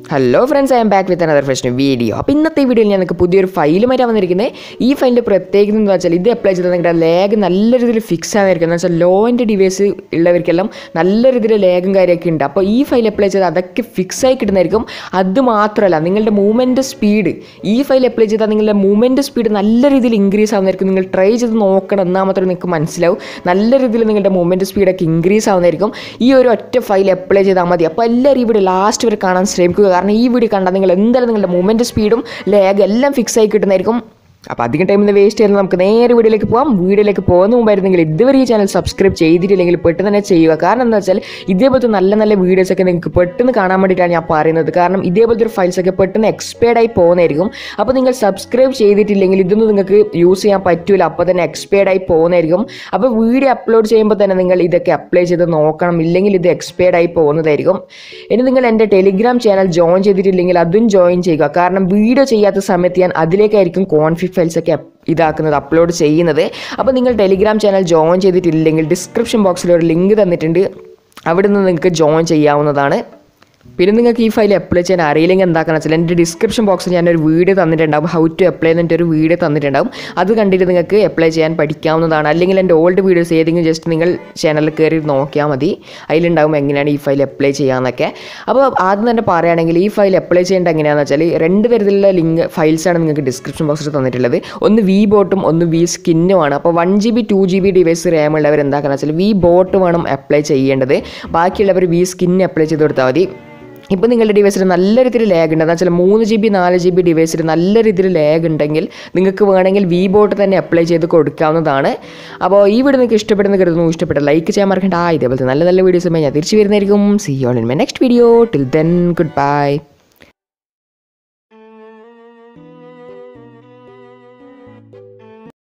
Hello friends, I am back with another fresh video. അപ്പോൾ ഇന്നത്തെ വീഡിയോയിൽ ഞാൻ നിങ്ങൾക്ക് പുതിയൊരു ഫയലുമായിട്ടാണ് വന്നിരിക്കുന്നത്. ഈ ഫയലിൻ്റെ പ്രത്യേകത എന്ന് വെച്ചാൽ ഇത് അപ്ലൈ ചെയ്താൽ നിങ്ങളുടെ ലാഗ് നല്ല രീതിയിൽ ഫിക്സ് ആയിരിക്കും. എന്ന് വെച്ചാൽ ലോ എൻ്റെ ഡിവൈസ് ഉള്ളവർക്കെല്ലാം നല്ല രീതിയിൽ ലാഗും കാര്യമൊക്കെ ഉണ്ട്. അപ്പോൾ ഈ ഫയൽ അപ്ലൈ ചെയ്താൽ അതൊക്കെ ഫിക്സ് ആയി കിട്ടുന്നതായിരിക്കും. അതുമാത്രമല്ല, നിങ്ങളുടെ മൂവ്മെൻറ്റ് സ്പീഡ് ഈ ഫയൽ അപ്ലൈ ചെയ്താൽ നിങ്ങളുടെ മൂവ്മെൻറ്റ് സ്പീഡ് നല്ല രീതിയിൽ ഇൻക്രീസ് ആവുന്നതായിരിക്കും. നിങ്ങൾ ട്രൈ ചെയ്ത് നോക്കണം, എന്നാൽ മാത്രമേ നിങ്ങൾക്ക് മനസ്സിലാവും. നല്ല രീതിയിൽ നിങ്ങളുടെ മൂവ്മെൻറ്റ് സ്പീഡൊക്കെ ഇൻക്രീസ് ആവുന്നതായിരിക്കും ഈ ഒരു ഒറ്റ ഫയൽ അപ്ലൈ ചെയ്താൽ മതി. അപ്പോൾ എല്ലാവരും ഈ വീഡിയോ ലാസ്റ്റ് വരെ കാണാൻ ശ്രമിക്കുക. കാരണം ഈ വീഡിയോ കണ്ടാൽ നിങ്ങൾ എന്തായാലും നിങ്ങളുടെ മൂവ്മെൻറ്റ് സ്പീഡും ലാഗ് എല്ലാം ഫിക്സ് ആയി കിട്ടുന്നതായിരിക്കും. അപ്പോൾ അധികം ടൈമിൽ വേസ്റ്റ് ചെയ്യുന്നത് നമുക്ക് നേരെ വീഡിയോയിലേക്ക് പോകാം. വീഡിയോയിലേക്ക് പോകുന്ന മുമ്പായിരുന്നെങ്കിൽ ഇതുവരെ ഈ ചാനൽ സബ്സ്ക്രൈബ് ചെയ്തിട്ടില്ലെങ്കിൽ പെട്ടെന്ന് തന്നെ ചെയ്യുക. കാരണം എന്താ വെച്ചാൽ ഇതേപോലത്തെ നല്ല നല്ല വീഡിയോസൊക്കെ നിങ്ങൾക്ക് പെട്ടെന്ന് കാണാൻ വേണ്ടിയിട്ടാണ് ഞാൻ പറയുന്നത്. കാരണം ഇതേപോലത്തെ ഒരു ഫയൽസൊക്കെ പെട്ടെന്ന് എക്സ്പയർഡ് ആയി പോകുന്നതായിരിക്കും. അപ്പോൾ നിങ്ങൾ സബ്സ്ക്രൈബ് ചെയ്തിട്ടില്ലെങ്കിൽ ഇതൊന്നും നിങ്ങൾക്ക് യൂസ് ചെയ്യാൻ പറ്റില്ല. അപ്പോൾ തന്നെ എക്സ്പയർഡ് ആയി പോകുന്നതായിരിക്കും. അപ്പോൾ വീഡിയോ അപ്ലോഡ് ചെയ്യുമ്പോൾ തന്നെ നിങ്ങൾ ഇതൊക്കെ അപ്ലൈ ചെയ്ത് നോക്കണം, ഇല്ലെങ്കിൽ ഇത് എക്സ്പയർഡ് ആയി പോകുന്നതായിരിക്കും. ഇനി നിങ്ങൾ എൻ്റെ ടെലിഗ്രാം ചാനൽ ജോയിൻ ചെയ്തിട്ടില്ലെങ്കിൽ അതും ജോയിൻ ചെയ്യുക. കാരണം വീഡിയോ ചെയ്യാത്ത സമയത്ത് ഞാൻ അതിലേക്കായിരിക്കും കോൺഫിഗ് ഫയൽസൊക്കെ ഇതാക്കുന്നത്, അപ്ലോഡ് ചെയ്യുന്നത്. അപ്പോൾ നിങ്ങൾ ടെലിഗ്രാം ചാനൽ ജോയിൻ ചെയ്തിട്ടില്ലെങ്കിൽ ഡിസ്ക്രിപ്ഷൻ ബോക്സിൽ ഒരു ലിങ്ക് തന്നിട്ടുണ്ട്, അവിടെ നിന്ന് നിങ്ങൾക്ക് ജോയിൻ ചെയ്യാവുന്നതാണ്. പിന്നെ നിങ്ങൾക്ക് ഈ ഫയൽ അപ്ലൈ ചെയ്യാൻ അറിയില്ലെങ്കിൽ എന്താക്കണം വെച്ചാൽ എൻ്റെ ഡിസ്ക്രിപ്ഷൻ ബോക്സിൽ ഞാനൊരു വീഡിയോ തന്നിട്ടുണ്ടാവും, ഹൗ ടു അപ്ലൈ എന്നിട്ടൊരു വീഡിയോ തന്നിട്ടുണ്ടാവും. അത് കണ്ടിട്ട് നിങ്ങൾക്ക് അപ്ലൈ ചെയ്യാൻ പഠിക്കാവുന്നതാണ്. അല്ലെങ്കിൽ എൻ്റെ ഓൾഡ് വീഡിയോസ് ഏതെങ്കിലും ജസ്റ്റ് നിങ്ങൾ ചാനലിൽ കയറി നോക്കിയാൽ മതി, അതിലുണ്ടാവും എങ്ങനെയാണ് ഈ ഫയൽ അപ്ലൈ ചെയ്യാമെന്നൊക്കെ. അപ്പോൾ ആദ്യം തന്നെ പറയുകയാണെങ്കിൽ ഈ ഫയൽ അപ്ലൈ ചെയ്യേണ്ടത് എങ്ങനെയാണെന്ന് വെച്ചാൽ രണ്ട് തരത്തിലുള്ള ഫയൽസാണ് നിങ്ങൾക്ക് ഡിസ്ക്രിപ്ഷൻ ബോക്സിൽ തന്നിട്ടുള്ളത്. ഒന്ന് വി ബോട്ടും ഒന്ന് വി സ്കിന്നുമാണ്. അപ്പോൾ 1GB 2GB ഡിവൈസ് റാം ഉള്ളവർ എന്താക്കണം വെച്ചാൽ വി ബോട്ട് വേണം അപ്ലൈ ചെയ്യേണ്ടത്, ബാക്കിയുള്ളവർ വി സ്കിന്ന് അപ്ലൈ ചെയ്ത് കൊടുത്താൽ മതി. ഇപ്പോൾ നിങ്ങളുടെ ഡിവൈസിൽ നല്ല രീതിയിൽ ലാഗ് ഉണ്ട്, എന്ന് വെച്ചാൽ 3GB 4GB ഡിവൈസിൽ നല്ല രീതിയിൽ ലാഗ് ഉണ്ടെങ്കിൽ നിങ്ങൾക്ക് വേണമെങ്കിൽ വി ബോട്ട് തന്നെ അപ്ലൈ ചെയ്ത് കൊടുക്കാവുന്നതാണ്. അപ്പോൾ ഈ വീഡിയോ നിങ്ങൾക്ക് ഇഷ്ടപ്പെടുന്ന കരുതുന്നു. ഇഷ്ടപ്പെട്ട ലൈക്ക് ചെയ്യാൻ മറക്കണ്ട. ഇതേപോലത്തെ നല്ല നല്ല വീഡിയോസുമായി ഞാൻ തിരിച്ചു വരുന്നതായിരിക്കും. See you all in my next video. Till then, good bye.